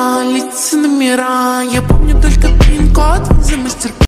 лица, номера. Я помню только пин-код за мастер